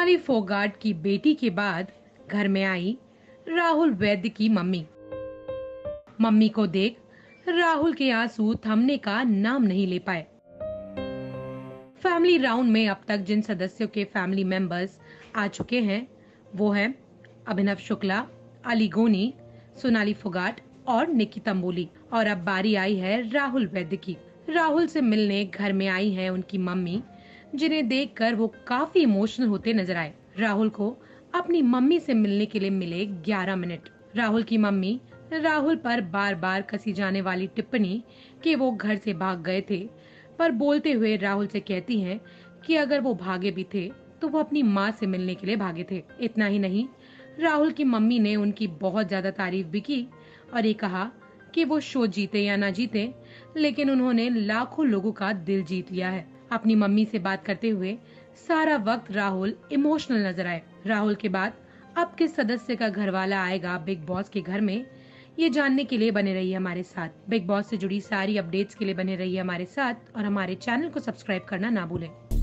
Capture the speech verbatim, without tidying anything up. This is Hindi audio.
सोनाली फोगाट की बेटी के बाद घर में आई राहुल वैद्य की मम्मी। मम्मी को देख राहुल के आंसू थमने का नाम नहीं ले पाए। फैमिली राउंड में अब तक जिन सदस्यों के फैमिली मेंबर्स आ चुके हैं वो हैं अभिनव शुक्ला, अली गोनी, सोनाली फोगाट और निकी तंबोली। और अब बारी आई है राहुल वैद्य की। राहुल से मिलने घर में आई है उनकी मम्मी, जिन्हें देखकर वो काफी इमोशनल होते नजर आए। राहुल को अपनी मम्मी से मिलने के लिए मिले ग्यारह मिनट। राहुल की मम्मी राहुल पर बार बार कसी जाने वाली टिप्पणी कि वो घर से भाग गए थे पर बोलते हुए राहुल से कहती हैं कि अगर वो भागे भी थे तो वो अपनी माँ से मिलने के लिए भागे थे। इतना ही नहीं, राहुल की मम्मी ने उनकी बहुत ज्यादा तारीफ भी की और ये कहा कि वो शो जीते या ना जीते, लेकिन उन्होंने लाखों लोगों का दिल जीत लिया है। अपनी मम्मी से बात करते हुए सारा वक्त राहुल इमोशनल नजर आए। राहुल के बाद अब किस सदस्य का घर वाला आएगा बिग बॉस के घर में, ये जानने के लिए बने रहिए हमारे साथ। बिग बॉस से जुड़ी सारी अपडेट्स के लिए बने रहिए हमारे साथ और हमारे चैनल को सब्सक्राइब करना ना भूलें।